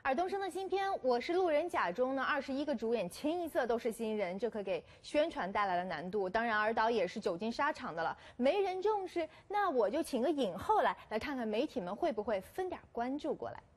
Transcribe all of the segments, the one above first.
尔冬升的新片《我是路人甲》中呢，21个主演清一色都是新人，这可给宣传带来了难度。当然，尔导也是久经沙场的了，没人重视，那我就请个影后来看看媒体们会不会分点关注过来。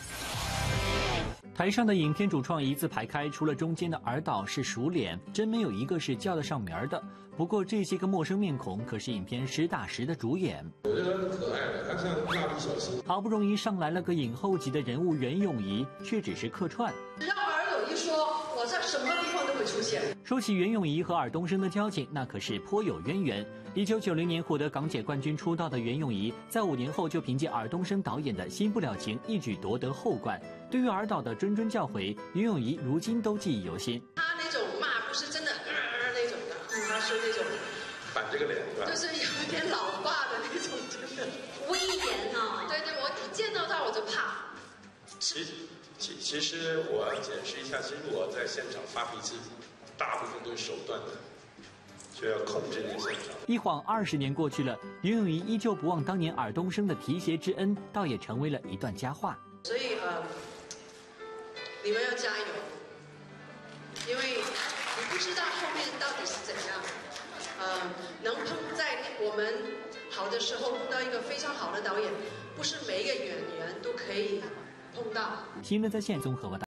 台上的影片主创一字排开，除了中间的尔导是熟脸，真没有一个是叫得上名儿的。不过这些个陌生面孔可是影片实打实的主演。 我觉得很可爱的，他像蜡笔小新。 好不容易上来了个影后级的人物袁咏仪，却只是客串。 只要尔有一说，我在什么地方都会出现。 说起袁咏仪和尔冬升的交情，那可是颇有渊源。1990年获得港姐冠军出道的袁咏仪，在5年后就凭借尔冬升导演的《新不了情》一举夺得后冠。对于尔导的谆谆教诲，袁咏仪如今都记忆犹新。 他那种骂不是真的那种的，他是那种板这个脸是吧？ 就是有点老化的那种，真的威严啊！对对，我一见到他我就怕。 其实我要解释一下，其实我在现场发脾气，大部分都是手段的。 就要控制那个现场。 一晃20年过去了，袁咏仪依旧不忘当年尔冬升的提携之恩，倒也成为了一段佳话。 所以你们要加油，因为你不知道后面到底是怎样。能碰在我们好的时候碰到一个非常好的导演，不是每一个演员都可以碰到。 新闻在线综合报道。